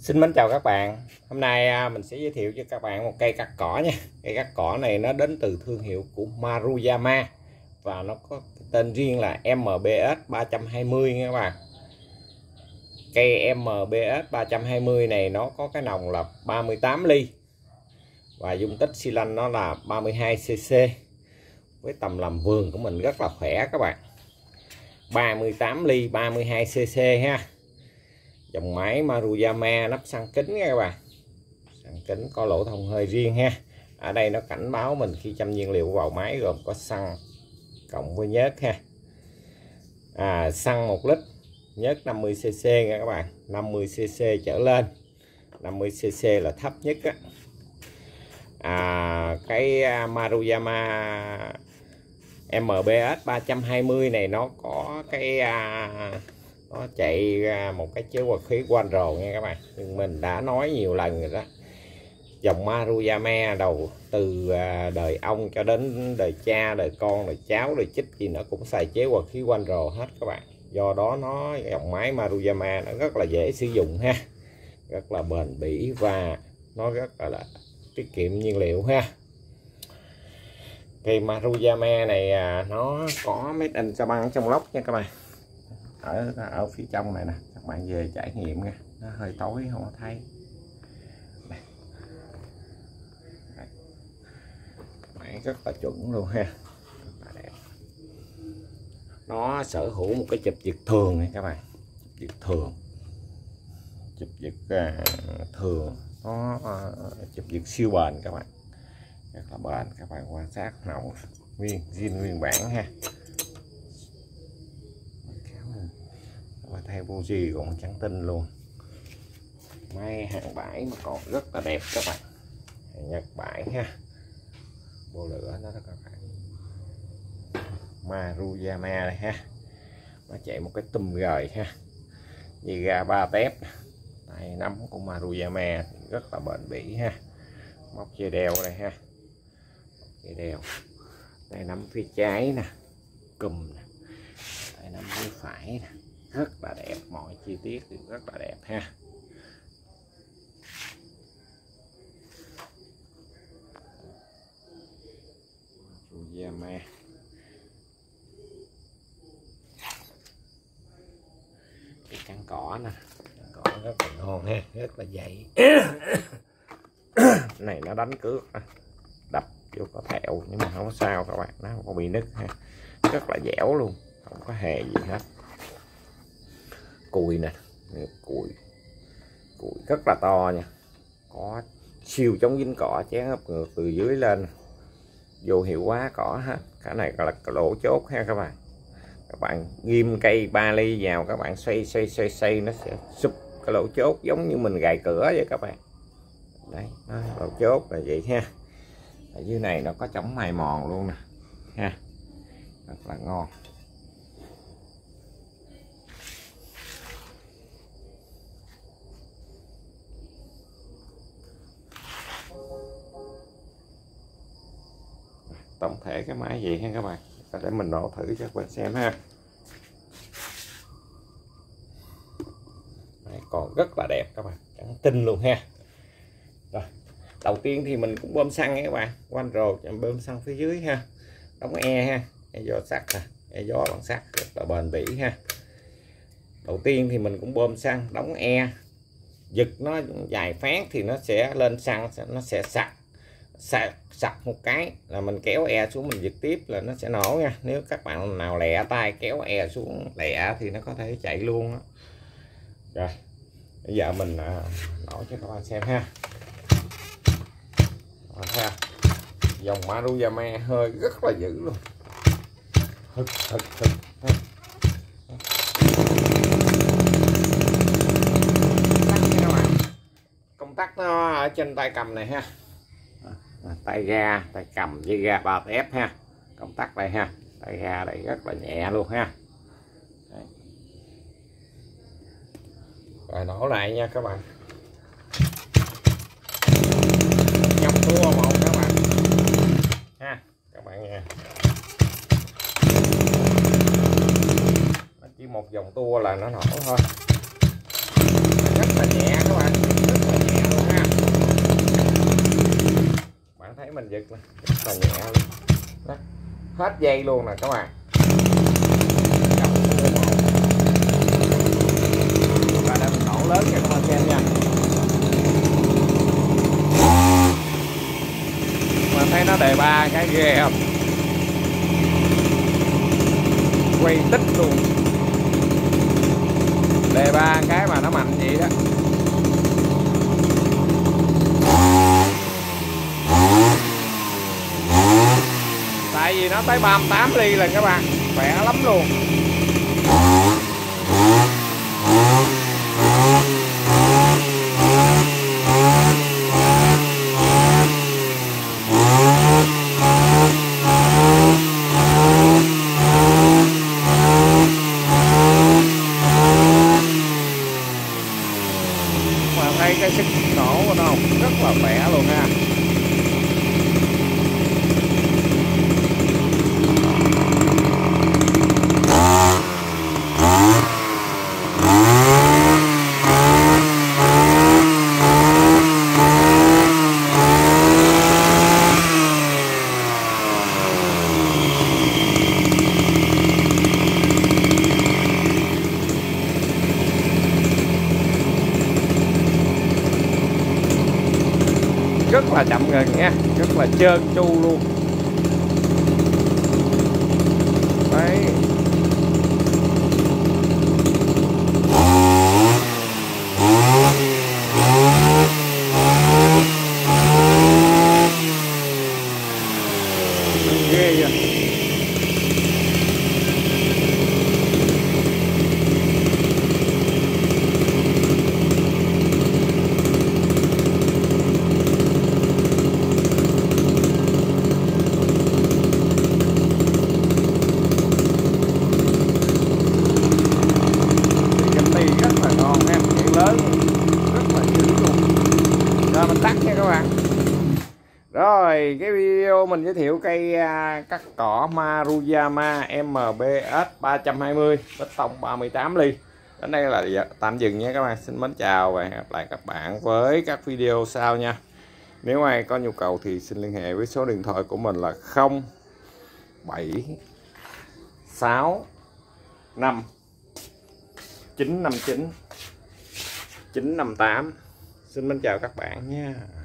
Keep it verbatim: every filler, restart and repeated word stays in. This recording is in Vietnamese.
Xin mến chào các bạn. Hôm nay mình sẽ giới thiệu cho các bạn một cây cắt cỏ nha. Cây cắt cỏ này nó đến từ thương hiệu của Maruyama và nó có tên riêng là M B S ba trăm hai mươi nha các bạn. Cây M B S ba trăm hai mươi này nó có cái nòng là ba mươi tám ly và dung tích xi lanh nó là ba mươi hai xê xê. Với tầm làm vườn của mình rất là khỏe các bạn. ba mươi tám ly ba mươi hai xê xê ha. Dòng máy Maruyama nắp xăng kính nha các bạn. Xăng kính có lỗ thông hơi riêng ha. Ở đây nó cảnh báo mình khi châm nhiên liệu vào máy gồm có xăng cộng với nhớt ha. À, xăng một lít, nhớt năm mươi xê xê nha các bạn, năm mươi xê xê trở lên. năm mươi xê xê là thấp nhất á. À, cái Maruyama M B S ba trăm hai mươi này nó có cái à, nó chạy một cái chế hòa khí quanh rồi nha các bạn. Nhưng mình đã nói nhiều lần rồi đó, dòng Maruyama đầu từ đời ông cho đến đời cha, đời con, đời cháu, đời chích gì nó cũng xài chế hòa khí quanh rồi hết các bạn. Do đó nó dòng máy Maruyama nó rất là dễ sử dụng ha, rất là bền bỉ và nó rất là, là tiết kiệm nhiên liệu ha. Cây Maruyama này à, nó có made in Japan trong lốc nha các bạn. Ở ở phía trong này nè, các bạn về trải nghiệm nha. Nó hơi tối không có thấy. Đây. Đây. Máy rất là chuẩn luôn ha. Rất là đẹp. Nó sở hữu một cái chụp giật thường này các bạn. Giật thường. Chụp giật uh, thường. Nó uh, chụp giật siêu bền các bạn. Rất là bền, các bạn quan sát nòng nguyên zin nguyên bản ha. Và theo buji còn trắng tinh luôn. Máy hàng bãi mà còn rất là đẹp các bạn. Hàng Nhật bãi ha. Bộ lửa nó đó các bạn. Maruyama đây ha. Nó chạy một cái tùm gời ha. Như ga ba tép. Tay nắm của Maruyama rất là bền bỉ ha. Móc dây đeo đây ha. Dây đeo. Tay nắm phía trái nè. Cùm nè. Tay nắm phía phải nè. Rất là đẹp, mọi chi tiết thì rất là đẹp ha. Maruyama. Cái cắn cỏ nè, cắn cỏ rất là ngon ha, rất là dày. Này nó đánh cước, đập vô có thẹo nhưng mà không có sao các bạn, nó không có bị nứt ha, rất là dẻo luôn, không có hề gì hết. Cùi nè, cùi cùi rất là to nha, có siêu chống dính cỏ, chén ấp ngược từ dưới lên, vô hiệu hóa cỏ hết. Cái này gọi là cái lỗ chốt ha các bạn. Các bạn ghim cây ba ly vào, các bạn xoay xoay xoay xoay nó sẽ sụp cái lỗ chốt giống như mình gài cửa vậy các bạn. Đấy, lỗ chốt là vậy ha. Ở dưới này nó có chống mài mòn luôn nè ha, rất là ngon. Tổng thể cái máy vậy ha các bạn, để mình nổ thử cho các bạn xem ha. Máy còn rất là đẹp các bạn, trắng tinh luôn ha. Rồi, đầu tiên thì mình cũng bơm xăng nha các bạn, quanh rồi bơm xăng phía dưới ha, đóng e ha, e gió sắt nè, e gió bằng sắt rất là bền bỉ ha. Đầu tiên thì mình cũng bơm xăng, đóng e, giật nó dài phát thì nó sẽ lên xăng, nó sẽ sặc. Sạc, sặc một cái là mình kéo e xuống mình giật tiếp là nó sẽ nổ nha. Nếu các bạn nào lẹ tay kéo e xuống lẹ thì nó có thể chạy luôn đó. Rồi bây giờ mình à, nổ cho các bạn xem ha. Rồi, ha. Dòng Maruyama hơi rất là dữ luôn, hực hực hực ha. Công tắc nó ở trên tay cầm này ha. Tay ga, tay cầm với ga ba tép ha. Công tắc đây ha. Tay ga đây rất là nhẹ luôn ha. Đấy. Rồi nổ lại nha các bạn. Nhấp tua một các bạn ha. Các bạn nha. Chỉ một vòng tua là nó nổ thôi. Rất là nhẹ các bạn. mình giật nè, rất là nhẹ luôn. Đó. Hết dây luôn nè các bạn. Và đây mình nổ lớn cho các bạn xem nha. Mà thấy nó đề ba cái ghê không? Quay tích luôn. Đề ba cái mà nó mạnh vậy đó. Tại vì nó tới ba mươi tám ly lần các bạn, khỏe lắm luôn. Mà thấy cái sức nổ của nó rất là khỏe luôn ha. Rất là chậm ngần nha, rất là trơn tru luôn. Đấy. Ghê vậy. Lớn rất là dữ luôn. Rồi mình tắt nha các bạn. Rồi cái video mình giới thiệu cây cắt cỏ Maruyama M B S ba trăm hai mươi bê tông ba mươi tám ly đến đây là tạm dừng nha các bạn. Xin mến chào và hẹn gặp lại các bạn với các video sau nha. Nếu ai có nhu cầu thì xin liên hệ với số điện thoại của mình là không bảy sáu năm chín năm chín chín năm tám. Xin mến chào các bạn nha.